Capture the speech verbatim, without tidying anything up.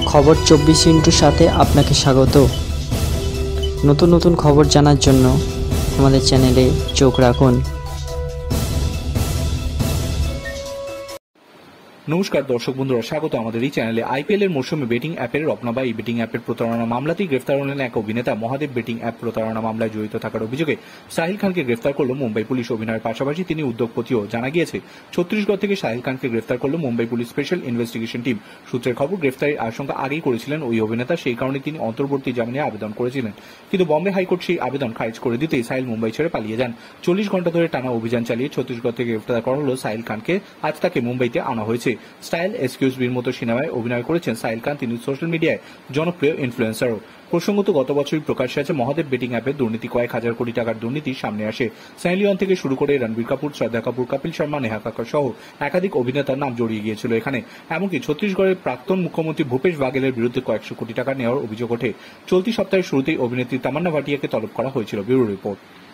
খবর চব্বিশ ইন্টুর সাথে আপনাকে স্বাগত। নতুন নতুন খবর জানার জন্য আমাদের চ্যানেলে চোখ রাখুন। নমস্কার দর্শক বন্ধুরা, স্বাগত আমাদের এই চ্যানেলে। আইপিএল এর মৌসুমে বেটিং অ্যাপের রপ্না বা এই বেটিং অ্যাপের প্রতারণা মামলাতেই গ্রেফতার হলেন এক অভিনেতা। মহাদেব বেটিং অ্যাপ প্রতারণা মামলায় জড়িত থাকার অভিযোগে সাহিল খানকে গ্রেফতার করল মুম্বাই পুলিশ। অভিনয়ের পাশাপাশি তিনি উদ্যোগপতিও। জানা গিয়েছে, ছত্তিশগড় থেকে সাহিল খানকে গ্রেফতার করল Mumbai police special investigation team. সূত্রের খবর, গ্রেফতারের আশঙ্কা আগেই করেছিলেন ওই অভিনেতা, সেই কারণে তিনি অন্তর্বর্তী জামিনে আবেদন করেছিলেন। কিন্তু বম্বে হাইকোর্ট সেই আবেদন খারিজ করে দিতেই সাহিল মুম্বাই ছেড়ে পালিয়ে যান। চল্লিশ ঘন্টা ধরে টানা অভিযান চালিয়ে ছত্তিশগড় থেকে গ্রেফতার করা হল সাহিল খানকে। আজ তাকে মুম্বাইতে আনা হয়েছে। স্টাইল এক্সকিউজবির মতো সিনেমায় অভিনয় করেছেন সাহিল খান। তিনি সোশ্যাল মিডিয়ায় জনপ্রিয় ইনফ্লুয়েন্সারও। প্রসঙ্গত, গত বছরই প্রকাশ্যে আছে মহাদেব বেটিং অ্যাপের দুর্নীতি। কয়েক হাজার কোটি টাকার দুর্নীতি সামনে আসে। সানি লিওন থেকে শুরু করে রণবীর কাপুর, শ্রদ্ধা কাপুর, কপিল শর্মা, নেহা কাক্কর সহ একাধিক অভিনেতার নাম জড়িয়ে গিয়েছিল এখানে। এমনকি ছত্তিশগড়ের প্রাক্তন মুখ্যমন্ত্রী ভূপেশ বাঘেলের বিরুদ্ধে কয়েকশো কোটি টাকা নেওয়ার অভিযোগ ওঠে। চলতি সপ্তাহের শুরুতেই অভিনেত্রী তামান্না ভাটিয়াকে তলব করা হয়েছিল। Bureau report.